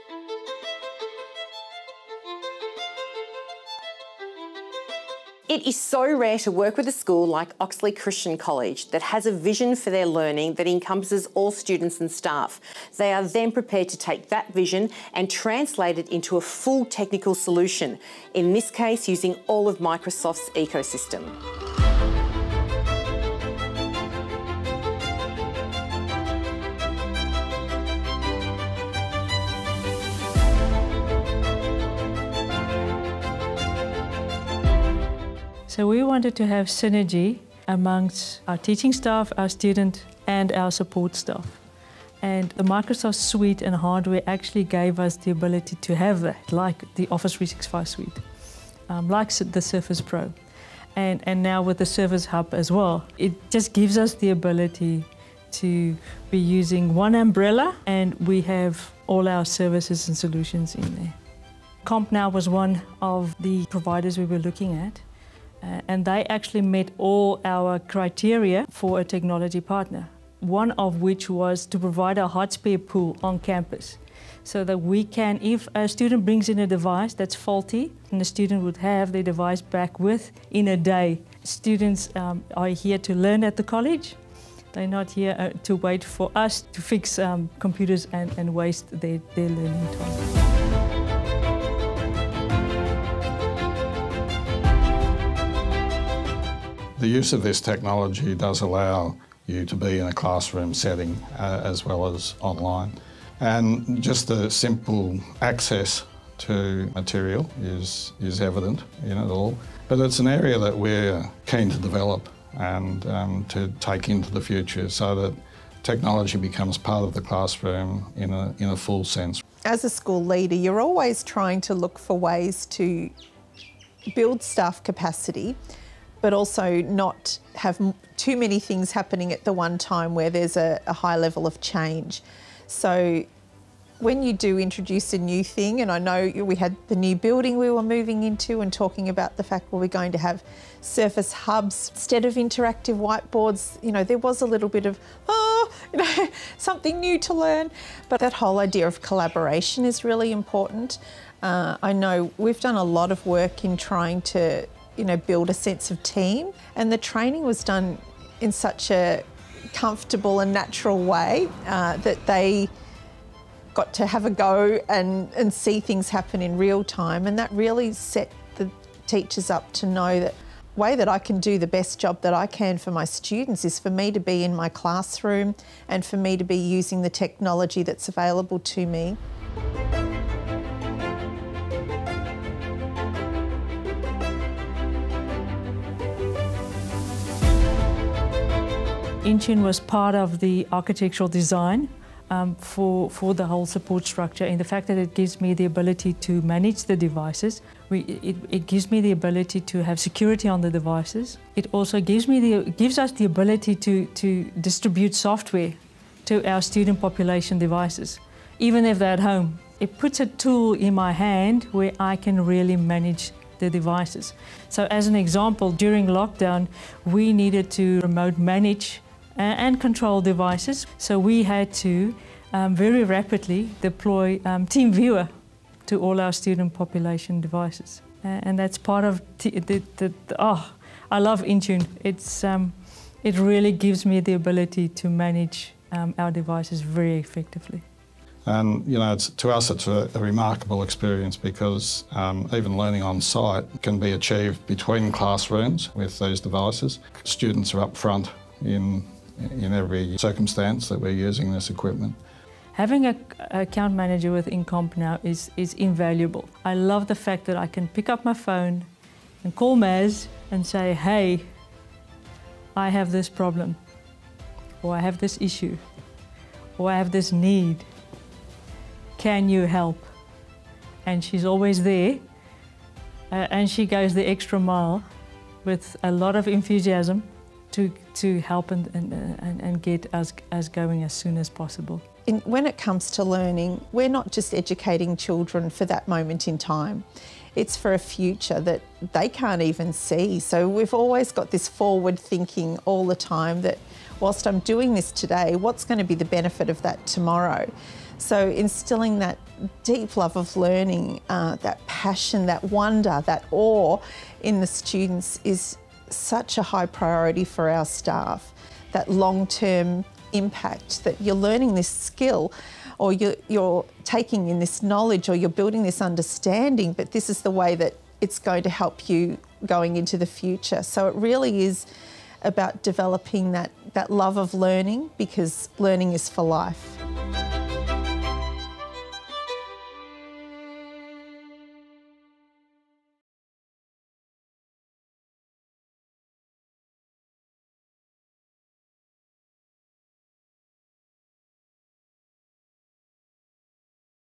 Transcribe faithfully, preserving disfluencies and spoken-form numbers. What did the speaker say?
It is so rare to work with a school like Oxley Christian College that has a vision for their learning that encompasses all students and staff. They are then prepared to take that vision and translate it into a full technical solution, in this case using all of Microsoft's ecosystem. So we wanted to have synergy amongst our teaching staff, our student and our support staff. And the Microsoft suite and hardware actually gave us the ability to have that, like the Office three sixty-five suite, um, like the Surface Pro. And, and now with the Surface Hub as well, it just gives us the ability to be using one umbrella, and we have all our services and solutions in there. Compnow was one of the providers we were looking at. Uh, and they actually met all our criteria for a technology partner, one of which was to provide a hot spare pool on campus so that we can, if a student brings in a device that's faulty, and the student would have their device back with in a day. Students um, are here to learn at the college. They're not here uh, to wait for us to fix um, computers and, and waste their, their learning time. The use of this technology does allow you to be in a classroom setting uh, as well as online. And just the simple access to material is, is evident in it all. But it's an area that we're keen to develop and um, to take into the future so that technology becomes part of the classroom in a, in a full sense. As a school leader, you're always trying to look for ways to build staff capacity, but also not have too many things happening at the one time where there's a, a high level of change. So when you do introduce a new thing, and I know we had the new building we were moving into and talking about the fact, well, we're going to have Surface hubs instead of interactive whiteboards, you know, there was a little bit of, oh, you know, something new to learn. But that whole idea of collaboration is really important. Uh, I know we've done a lot of work in trying to you know, build a sense of team. And the training was done in such a comfortable and natural way uh, that they got to have a go and, and see things happen in real time. And that really set the teachers up to know that the way that I can do the best job that I can for my students is for me to be in my classroom and for me to be using the technology that's available to me. InTune was part of the architectural design um, for, for the whole support structure, and the fact that it gives me the ability to manage the devices. We, it, it gives me the ability to have security on the devices. It also gives, me the, gives us the ability to, to distribute software to our student population devices, even if they're at home. It puts a tool in my hand where I can really manage the devices. So as an example, during lockdown, we needed to remote manage and control devices. So we had to um, very rapidly deploy um, TeamViewer to all our student population devices. Uh, and that's part of the, the, the, the, oh, I love InTune. It's, um, it really gives me the ability to manage um, our devices very effectively. And you know, it's, to us it's a, a remarkable experience because um, even learning on site can be achieved between classrooms with these devices. Students are up front in, in every circumstance that we're using this equipment. Having an account manager within Compnow is, is invaluable. I love the fact that I can pick up my phone and call Maz and say, hey, I have this problem, or I have this issue, or I have this need. Can you help? And she's always there, uh, and she goes the extra mile with a lot of enthusiasm to, to help and, and, and, and get us, us going as soon as possible. In, when it comes to learning, we're not just educating children for that moment in time. It's for a future that they can't even see. So we've always got this forward thinking all the time that whilst I'm doing this today, what's going to be the benefit of that tomorrow? So instilling that deep love of learning, uh, that passion, that wonder, that awe in the students is such a high priority for our staff. That long-term impact, that you're learning this skill, or you're, you're taking in this knowledge, or you're building this understanding, but this is the way that it's going to help you going into the future. So it really is about developing that, that love of learning, because learning is for life.